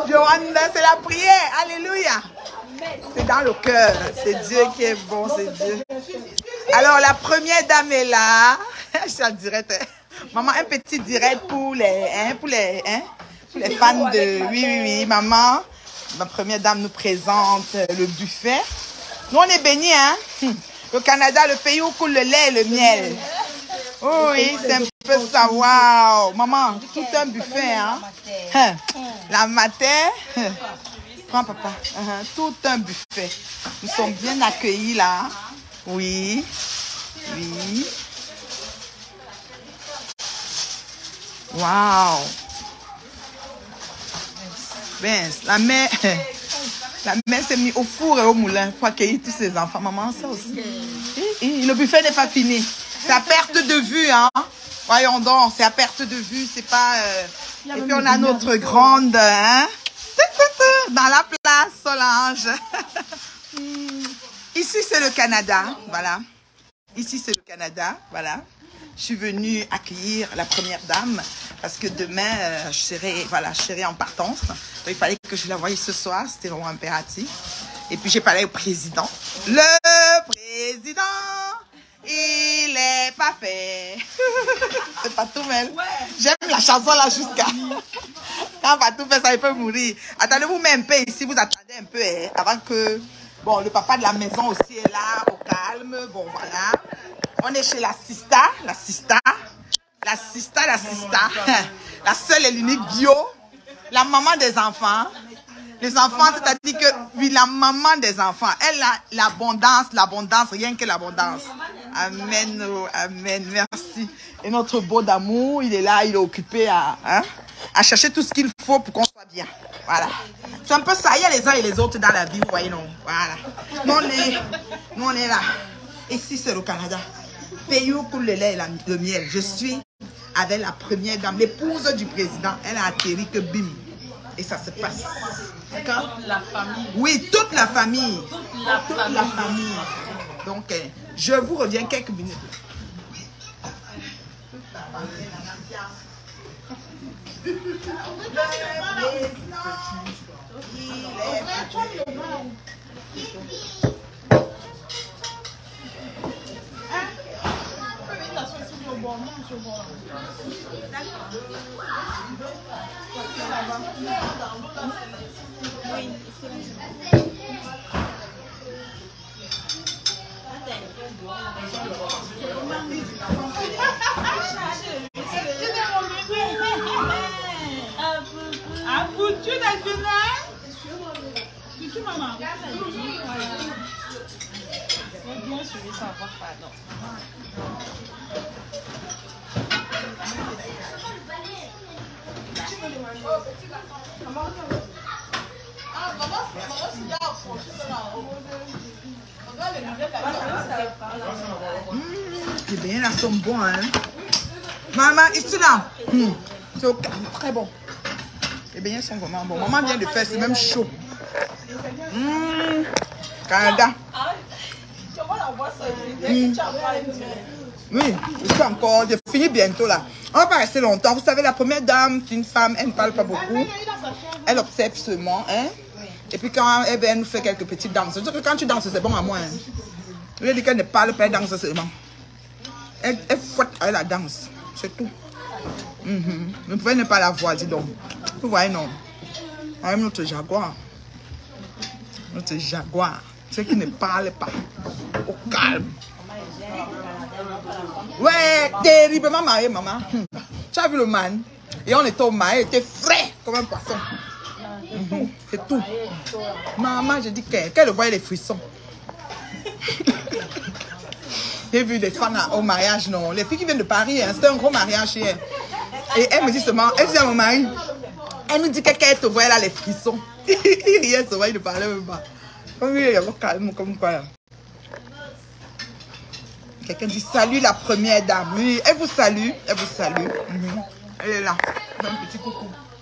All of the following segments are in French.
Joanna, c'est la prière. Alléluia. C'est dans le cœur. C'est Dieu qui est bon, c'est Dieu. Alors, la première dame est là. Je suis en direct. Maman, un petit direct pour les fans de... Oui, maman. Ma première dame nous présente le buffet. Nous, on est bénis, hein. Le Canada, le pays où coule le lait et le miel. Oh oui, c'est un peu ça. Waouh. Maman, tout un buffet, hein. La matin... Prends, papa. Tout un buffet. Nous sommes bien accueillis, là. Oui. Oui. Waouh. Ben, la mère s'est mise au four et au moulin pour accueillir tous ses enfants. Maman, ça aussi. Le buffet n'est pas fini. C'est à perte de vue, hein. Voyons donc, c'est à perte de vue. C'est pas... Et puis on a notre grande, hein. Dans la place, Solange. Ici, c'est le Canada. Voilà. Ici, c'est le Canada. Voilà. Je suis venue accueillir la première dame parce que demain, je serai en partance. Donc, il fallait que je la voie ce soir. C'était vraiment impératif. Et puis, j'ai parlé au président. Le président, il est pas fait. C'est pas tout mal. J'aime la chanson là jusqu'à... Quand Fatou fait ça, il peut mourir. Attendez-vous même un peu ici. Vous attendez un peu avant que... Bon, le papa de la maison aussi est là, au calme. Bon, voilà. On est chez la sista. La seule et l'unique bio. La maman des enfants. Les enfants, c'est-à-dire que, oui, la maman des enfants. Elle a l'abondance, rien que l'abondance. Amen, oh, amen, merci. Et notre beau d'amour, il est là, il est occupé à chercher tout ce qu'il faut pour qu'on soit bien. Voilà. C'est un peu ça, il y a les uns et les autres dans la vie, vous voyez, non? Voilà. Nous, on est là. Ici, c'est le Canada. Pays où coule le lait et le miel. Je suis avec la première dame, l'épouse du président. Elle a atterri que bim. Et ça se passe. D'accord? Toute la famille. Oui, toute la famille. Toute la famille. Donc, je vous reviens quelques minutes. Les beignets là sont bons, hein. Maman, ici là. C'est très bon. Les beignets sont vraiment bons. Maman vient de faire, c'est même chaud. Canada. Oui, je suis encore. Je finis bientôt là. On va pas rester longtemps. Vous savez, la première dame, c'est une femme, elle ne parle pas beaucoup. Elle observe seulement, hein. Et puis quand elle nous fait quelques petites danses. C'est-à-dire que quand tu danses, c'est bon à moi. Hein. Je lui ai dit qu'elle ne parle pas, elle danse seulement. Elle fouette avec la danse. C'est tout. Vous pouvez ne pas la voir, dis donc. Vous voyez, non. Même notre jaguar. Notre jaguar. Ceux qui ne parlent pas. Au calme. Ouais, terriblement marié, maman. Tu as vu le man? Et on était au marié, il était frais comme un poisson. C'est tout. Maman, je dis qu'elle voit les frissons. J'ai vu des femmes au mariage, non. Les filles qui viennent de Paris, hein, c'était un gros mariage chez elle. Et elle me dit seulement, elle dit à mon mari, elle nous dit qu'elle te voit là les frissons. Il riait, se voit, il ne parlait même pas. Comme il y avait calme, comme quoi. Quelqu'un dit salut la première dame. Oui, elle vous salue. Elle vous salue. Elle est là. Un petit coucou.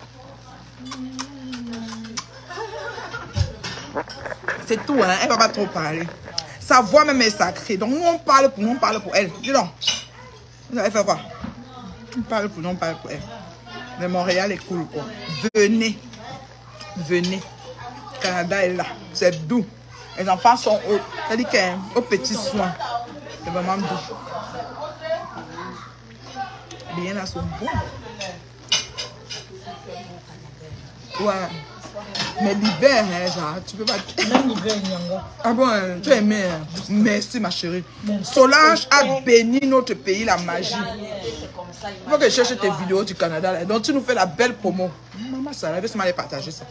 C'est tout, hein. Elle ne va pas trop parler. Sa voix même est sacrée. Donc nous on parle pour elle. Dis donc. Vous allez faire quoi? On parle pour nous, on parle pour elle. Mais Montréal est cool, quoi. Venez. Venez. Le Canada est là. C'est doux. Les enfants sont au, c'est-à-dire qu'au petit soin. C'est vraiment doux. Les là sont bons. Ouais. Mais l'hiver, hein, genre, tu peux pas... Même l'hiver, Nyanga. Ah bon, tu as aimé. Hein? Merci, ma chérie. Solange a béni notre pays, la magie. Il faut que je cherche tes vidéos du Canada. Là. Donc, tu nous fais la belle promo. Maman, ça, elle veut seulement aller partager ça.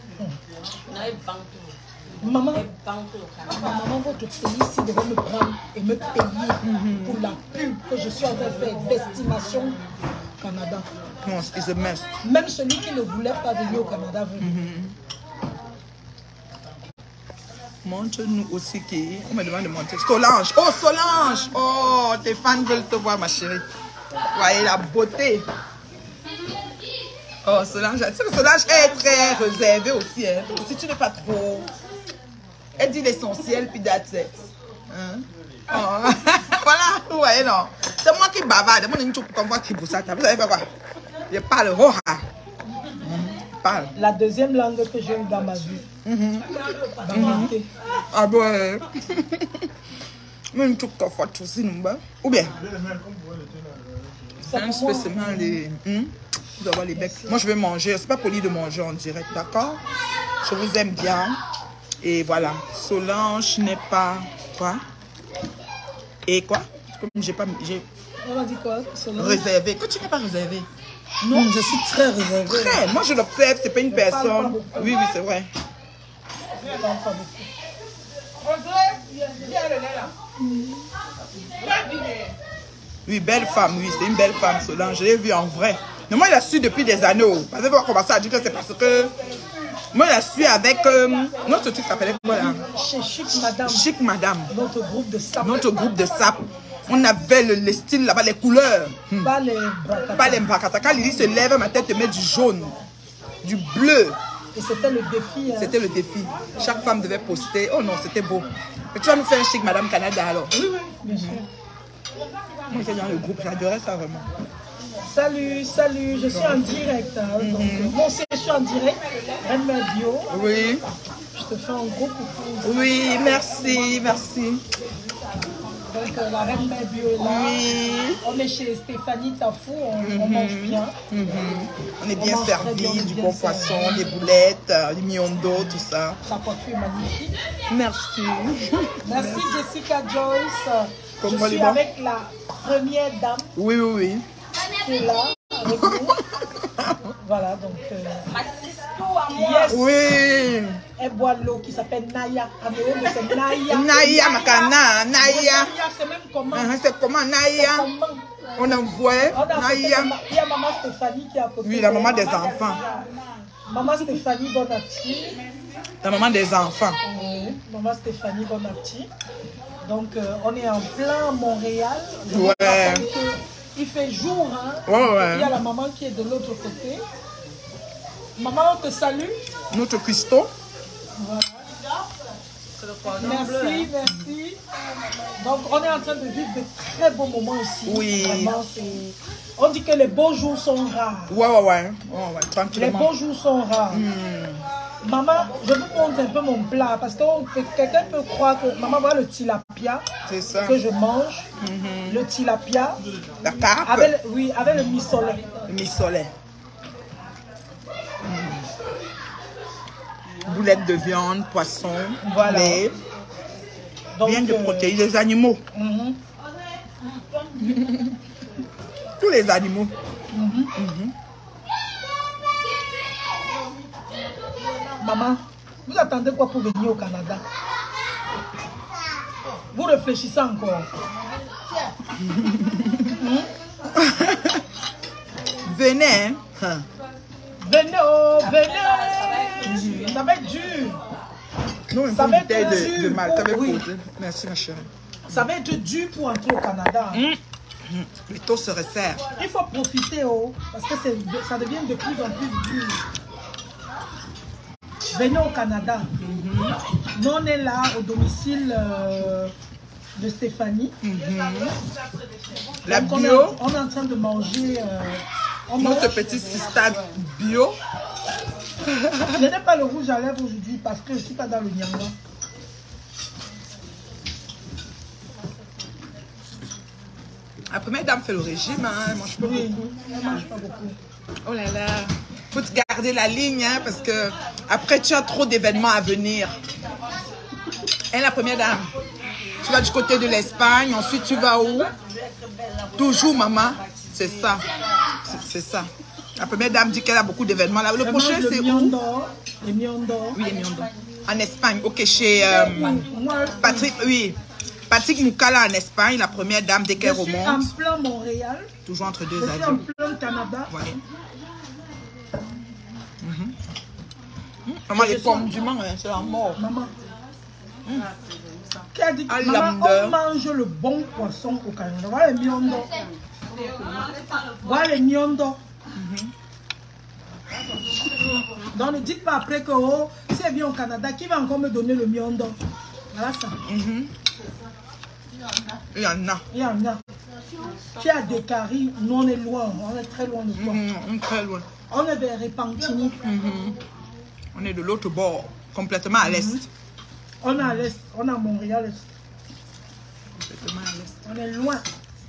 Maman, votre pays ici devait me prendre et me payer pour la pub que je suis en train de faire d'estimation Canada. Non, it's a mess. Même celui qui ne voulait pas venir au Canada veut. Montre-nous aussi qui. On me demande de montrer. Solange. Oh, Solange. Oh, tes fans veulent te voir, ma chérie. Voyez la beauté. Oh, Solange. Tu sais que Solange est très réservée aussi. Hein. Si tu n'es pas trop. Elle dit l'essentiel, puis that's it. Hein? Oh. Voilà, vous voyez, non. C'est moi qui bavarde. Moi, je ne sais pas comment tu bouges ça. Vous savez pas quoi? Je parle roha. Parle. La deuxième langue que j'ai eue dans ma vie. Ah bon. Mais une toute forte aussi, non? Ou bien? C'est un spécimen les. Vous dois avoir les becs. Moi, je vais manger. C'est pas poli de manger en direct, d'accord? Je vous aime bien. Et voilà. Solange n'est pas. Quoi? Et quoi? Comme j'ai pas. On a dit quoi? Solange? Réservé. Que tu n'es pas réservé? Non, je suis très réservée. Très. Moi, je l'observe. C'est pas une personne. Oui, oui, c'est vrai. Je ne parle pas beaucoup. Oui, belle femme, oui, c'est une belle femme, Solange. Je l'ai vue en vrai. Mais moi, je la suis depuis des années. Parce que on va commencer à dire que c'est parce que. Moi, je la suis avec. Notre truc s'appelait quoi là? Chez Chic Madame. Chic Madame. Notre groupe de sap. Notre groupe de sap. On avait le style là-bas, les couleurs. Pas les brakata. Pas les brakata. Quand Lily se lève, ma tête te met du jaune, du bleu. Et c'était le défi. Hein. C'était le défi. Chaque femme devait poster. Oh non, c'était beau. Et tu vas nous faire un Chic Madame Canada alors? Oui, oui, bien sûr. Moi, j'étais dans le groupe, j'adorais ça vraiment. Salut, salut, je suis en direct. Hein, donc, moi aussi, je suis en direct. Reine Bio. Oui. Je te fais un gros coucou. Oui, merci, merci. Donc, la Reine Bio est là. Oui. On est chez Stéphanie Tafou, on mange bien. On est bien servi, du bon poisson, des boulettes, du miondo, tout ça. Ta coiffure est magnifique. Merci. Merci Jessica Joyce. Comme je suis avec la première dame. Oui, oui, oui. Qui est là avec nous. Voilà, donc. Yes. Oui. Elle boit l'eau qui s'appelle Naya. C'est Naya. Naya, Makana, Naya. C'est même comment? C'est comment Naya? On envoie Naya. Il y a maman Stéphanie qui est à côté. Oui, la maman des enfants. Maman Stéphanie, bon appétit. La maman des enfants. Oui, maman Stéphanie, bon appétit. Donc, on est en plein Montréal. Ouais. Il fait jour, hein. Ouais. Il y a la maman qui est de l'autre côté. Maman, on te salue. Notre cuistot. Voilà. Merci, merci. Donc, on est en train de vivre de très beaux moments ici. Oui. Vraiment, on dit que les beaux jours sont rares. Ouais, tranquillement. Les beaux jours sont rares. Maman, je vous montre un peu mon plat parce que quelqu'un peut croire que maman voit le tilapia que je mange. Le tilapia. La carpe. Avec le misolet. Le misolet. Boulettes de viande, poisson, lait. Donc, bien de protéines, les animaux. Tous les animaux. Maman, vous attendez quoi pour venir au Canada? Vous réfléchissez encore. Venez. Hein. Venez, oh, venez. Ça va être dur. Non, ça va être de mal. Merci, ma chérie. Ça va être dur pour entrer au Canada. Les taux se resserrent. Il faut profiter, oh, parce que ça devient de plus en plus dur. Venez au Canada. Nous, on est là au domicile de Stéphanie. La donc, bio. On est en train de manger. Notre petit système bio. Je n'ai pas le rouge à lèvres aujourd'hui parce que je ne suis pas dans le nyanga. La première dame fait le régime, hein. Elle mange pas beaucoup. Elle mange pas beaucoup. Oh là là. Faut te garder la ligne, hein, parce que après tu as trop d'événements à venir. Et la première dame, tu vas du côté de l'Espagne, ensuite tu vas où? Toujours maman, c'est ça. C'est ça. La première dame dit qu'elle a beaucoup d'événements. Le prochain c'est où? Les Miondo. Oui, les Miondo. En Espagne, ok, chez Patrick, oui. Patrick Moukala en Espagne, la première dame dès qu'elle remonte. Je suis en plein Montréal. Toujours entre deux avions. Je suis en plein Canada. Ouais. Maman, les pommes du Mans, c'est la mort. Maman. Qui a dit que maman, on mange le bon poisson au Canada. Voilà les Miondo. Voilà les Miondo. Donc ne dites pas après que oh, si elle vient au Canada, qui va encore me donner le Miondo? Voilà ça. Il y en a. Il y en a. Tu as des caries, nous on est loin, on est très loin de toi. On est très loin. On est vers Repentini. On est de l'autre bord, complètement à l'est. On est à l'est, on est à Montréal. Complètement à l'est. On est loin.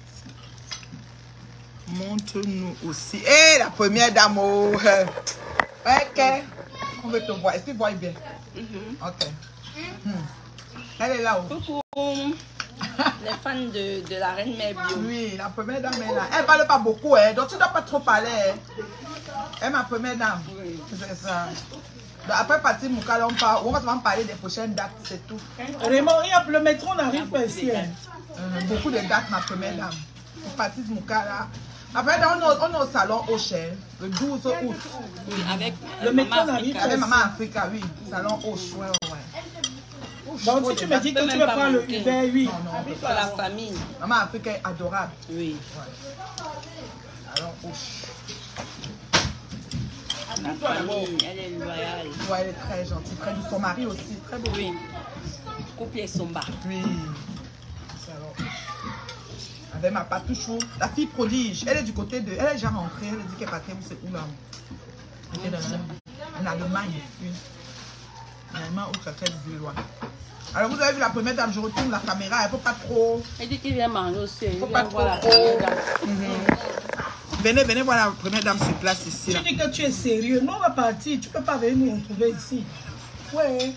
Montre-nous aussi. Et la première dame, oh. Ok. On veut te voir. Est-ce que tu vois bien? Ok. Elle est là-haut. Coucou. Les fans de la reine mère bio. Oui, la première dame est là. Elle parle pas beaucoup, hein, donc tu ne dois pas trop parler. Hein. Elle est ma première dame. Oui. C'est ça. Donc après partir Moukala, on va seulement parler des prochaines dates, c'est tout. Raymond, le métro n'arrive pas ici. Hein. Beaucoup de dates, ma première dame. On partit Moukala. Après, on est au salon Ocher, le 12 août. Oui, avec le métro n'arrive pas. Avec Maman Africa, oui. Salon Ocher, ouais. Donc si tu me dis que tu veux prendre le Uber, oui. Non, pour la famille. Maman Africa est adorable. Oui. Ouais. Alors, la famille, elle est loyale. Ouais, elle est très gentille, très douce. Son mari aussi, très beau. Oui. Couple et Somba. Oui. Avec ma patouchou, la fille prodige. Elle est du côté de. Elle est déjà rentrée. Elle a dit qu'elle partait où c'est où là? Elle était en Allemagne. Oui. En Allemagne où ça fait du loin. Alors vous avez vu la première dame, je retourne la caméra, il ne faut pas trop. Elle dit qu'il vient manger aussi. Il ne faut pas trop. Venez voir la première dame sur place ici. Tu dis que tu es sérieux. Nous on va partir, tu ne peux pas venir nous retrouver ici. Ouais.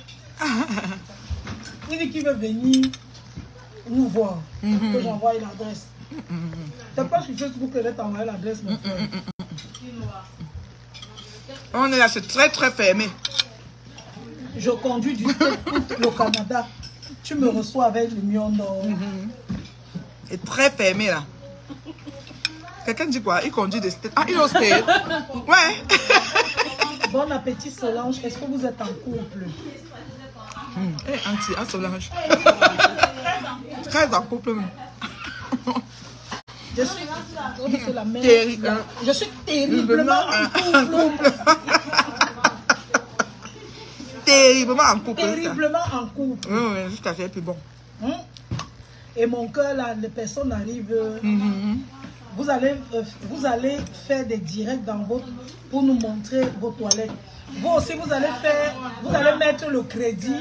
Il dit qu'il veut venir nous voir. Que j'envoie l'adresse. T'as pas sur Facebook que je t'ai envoyé l'adresse, mon frère. On est là, c'est très très fermé. Je conduis du le Canada. Tu me reçois avec le Miondo. C'est très fermé là. Quelqu'un dit quoi? Il conduit des States. Ah, il est au States. Ouais. Bon appétit Solange. Est-ce que vous êtes en couple? Anti, Solange. Très en couple. Je suis la mère. Je suis terriblement en couple. Terriblement en couple. Terriblement en couple. Oui, jusqu'à ce plus bon. Et mon cœur, là, les personnes arrivent. Vous allez faire des directs dans votre pour nous montrer vos toilettes. Vous aussi, vous allez mettre le crédit.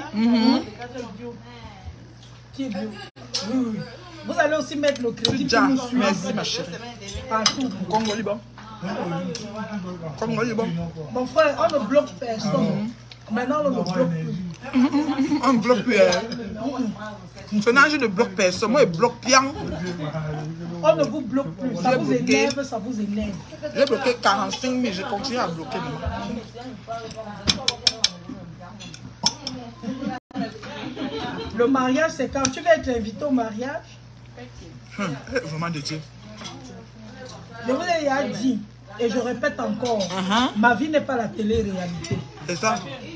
Qui est bio? Oui. Vous allez aussi mettre le crédit pour nous suivre. Merci ma chérie. Partout. Congo liban. Congo liban. Mon frère, on ne bloque personne. Maintenant, on ne bloque plus. On ne bloque plus. Je ne bloque personne. Moi, je bloque bien. On ne vous bloque plus. Ça vous énerve, ça vous énerve. J'ai bloqué 45 000. Je continue à bloquer. Le mariage, c'est quand tu vas être invité au mariage. Vraiment de Dieu. Je vous ai déjà dit, et je répète encore, ma vie n'est pas la télé-réalité. C'est ça.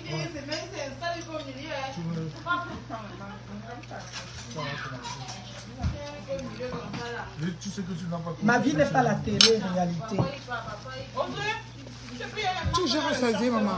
Ma vie n'est pas la télé-réalité. Tu gères à choisir, maman.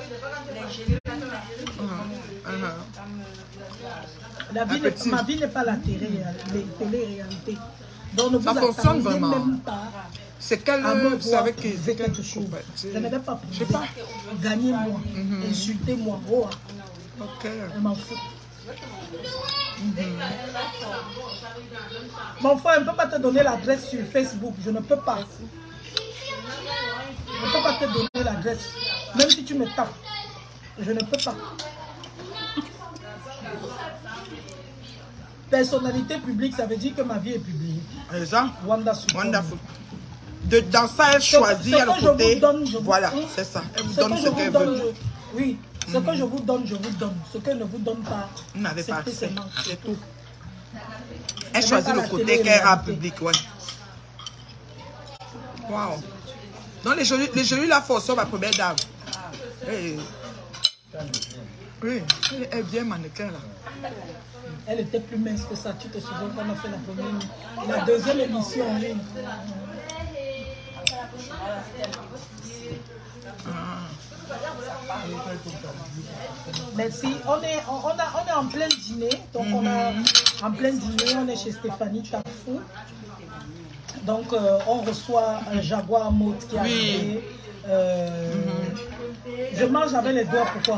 Ma vie n'est pas la télé-réalité. Donc ne vous ça fonctionne attendez vraiment. Même pas. C'est quelle... à me Vous voir savez prouver quelque chose. Je Je ne vais pas sais prouver. pas. Gagner-moi, insulter-moi. Oh, Ok. je m'en fous. Mon frère, je ne peux pas te donner l'adresse sur Facebook. Je ne peux pas. Je ne peux pas te donner l'adresse. Même si tu me tapes. Je ne peux pas. Personnalité publique, ça veut dire que ma vie est publiée. Exact. Wanda Super. Wonderful. Dans ça, elle choisit à le côté. Voilà, c'est ça. Elle vous donne ce qu'elle veut. Oui, ce que je vous donne, je vous donne. Ce que je ne vous donne pas, Vous n'avez pas accès. c'est C'est tout. tout. Elle C'est choisit même le pas la côté télé, qu'elle la rend réalité. public, ouais. Waouh. Donc les jolis là, forcent ma première dame. Hey. Oui, elle est bien mannequin là. Elle était plus mince que ça. Tu te souviens qu'on a fait la première, la deuxième émission en ligne. Merci. On est en plein dîner. Donc on a en plein dîner, on est chez Stéphanie Tafou. Donc on reçoit un Jaguar Mode qui est arrivé. Je mange avec les doigts, pourquoi?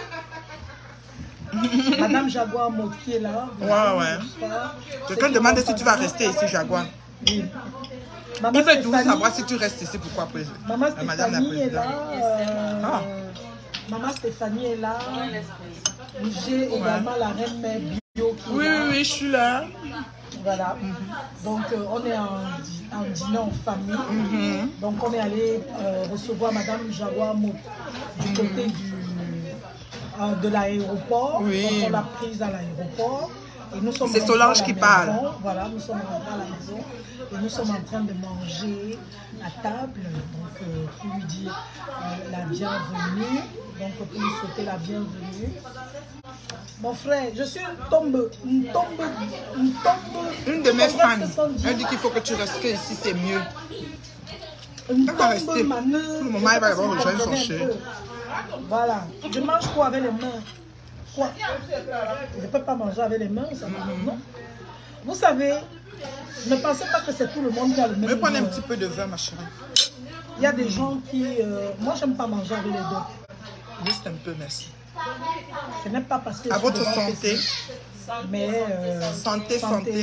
Madame Jaguar Mode qui est là. Ouais. Quelqu'un demande si tu vas rester ici, Jaguar. Oui. Il veut toujours savoir si tu restes ici, pourquoi président. Maman Madame la Stéphanie est là. Ah. Maman Stéphanie est là. J'ai également la reine mère bio qui est là. Oui, je suis là. Voilà. Donc on est en dîner en famille. Donc on est allé recevoir Madame Jaguar Mode du côté de l'aéroport. Oui. Donc on l'a prise à l'aéroport. C'est Solange qui parle. Voilà, nous sommes rentrés à la maison et nous sommes en train de manger à table, donc pour lui dire la bienvenue, donc pour lui souhaiter la bienvenue. Mon frère, je suis une tombe. Une de mes fans, elle dit qu'il faut que tu restes ici, c'est mieux. Une Elle va rester. tombe maneuse. Pour le moment, elle va avoir rejoindre son chien. Voilà. Je mange quoi avec les mains? Quoi? Je ne peux pas manger avec les mains, ça non. Vous savez, ne pensez pas que c'est tout le monde qui a le même Mais prenez un goût. petit peu de vin, ma chérie. Il y a des gens qui... moi, je n'aime pas manger avec les doigts. Juste un peu, merci. Ce n'est pas parce que... À je suis votre devant santé. Facebook, mais... Santé.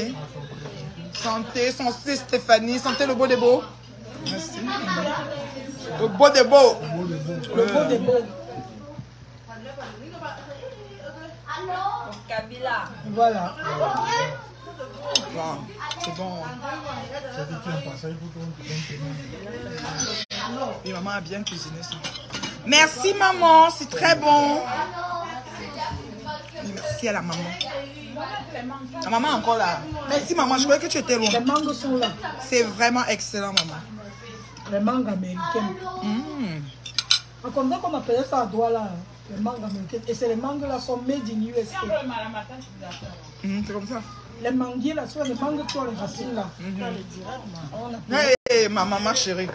Santé, Stéphanie. Santé, le beau des beaux. Merci. Le beau des beaux. Le beau des beaux. Kabila. Voilà. Wow, c'est bon. Oui, maman a bien cuisiné ça. Merci, maman. C'est très bon. Et merci à la maman. La maman est encore là. Merci, maman. Je croyais que tu étais loin. Les mangues sont là. C'est vraiment excellent, maman. Les mangues américaines. On connaît qu'on appelait ça à doigt là. Les mangues américaines. Et c'est les mangues là sont made in USA. C'est comme ça. Les manguiers là, sont les mangues qui ont les racines là. On appelle- Hey, ma maman chérie.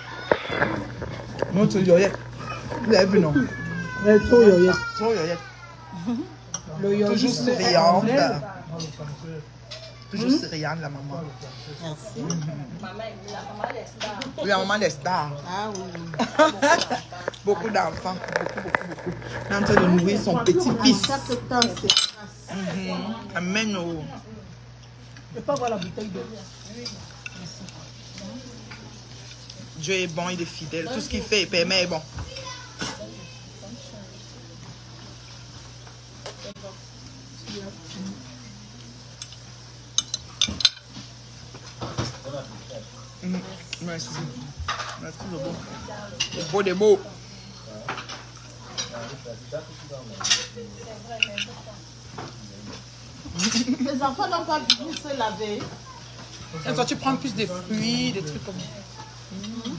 Notre yoyette. Vous l'avez vu, non? Trop yoyette. Trop yoyette. Le yoyette. Toujours souriante. Toujours souriante, la maman. Merci. Maman, la maman des stars. Oui, la maman des stars. Ah oui. Beaucoup d'enfants. Beaucoup. Elle est en train de nourrir son petit-fils. Amen. Je peux avoir la bouteille d'eau. Dieu est bon, il est fidèle. Tout ce qu'il fait, il permet est bon. Merci. Merci, le bon. Le beau des beaux. Les enfants n'ont pas voulu se laver. Et toi, tu prends plus des fruits, des trucs comme ça.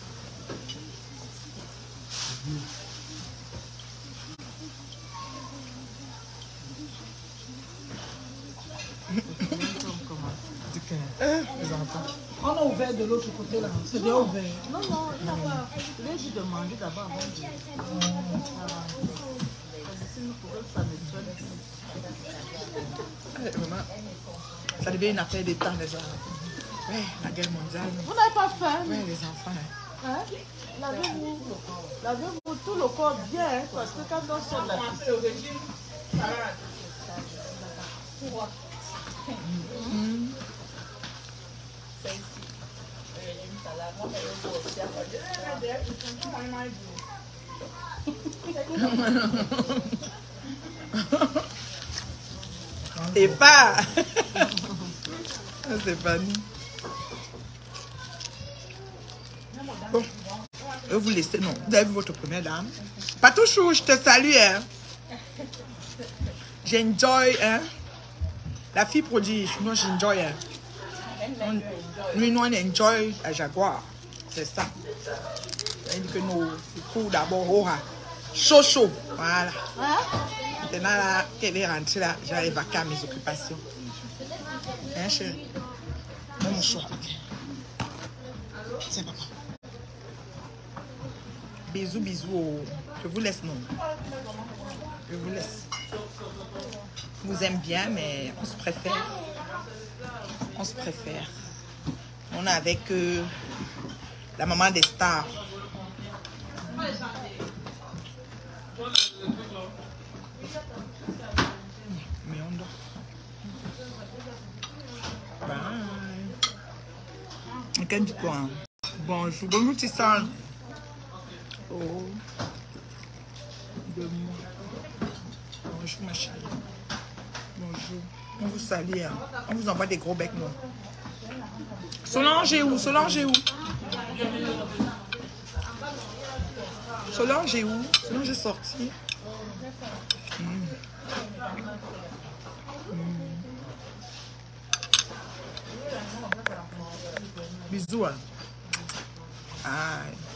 Les enfants. On a ouvert de l'autre côté là. C'est bien ouvert. Non, il n'a pas. Je lui ai dit de manger d'abord avant de. Sinon, pour eux, ça me donne. Maman, ça devient une affaire d'état, les gens. Ouais, la guerre mondiale. Vous n'avez pas faim? Ouais, les enfants. Hein? Lavez-vous tout le corps bien, hein, parce que quand on sort de la piscine... C'est pas. C'est pas nous. Bon, je vais vous laisser. Non, vous avez vu votre première dame. Patouchou, je te salue. Hein. J'enjoy. Hein. La fille prodige. Moi, j'enjoy. Hein. Nous, on enjoy la Jaguar. C'est ça. C'est-à-dire que nos coups d'abord aura chaud chaud. Voilà. Maintenant, là, qu'elle est rentrée là, j'ai évacué à mes occupations. Hein, chérie? Mon choix. C'est papa. Bisous, bisous. Je vous laisse, non. Je vous laisse. Je vous aime bien, mais on se préfère. On se préfère. On est avec la maman des stars. Mais on dort. Bye. Quelqu'un dit quoi? Bonjour. Bonjour, Tissane. Oh. De moi. Bonjour, ma chérie. Bonjour. On vous salue. Hein. On vous envoie des gros becs, non? Solange est où? Solange est où? Solange est où? Solange est sortie. Bisous. Hein. Aïe.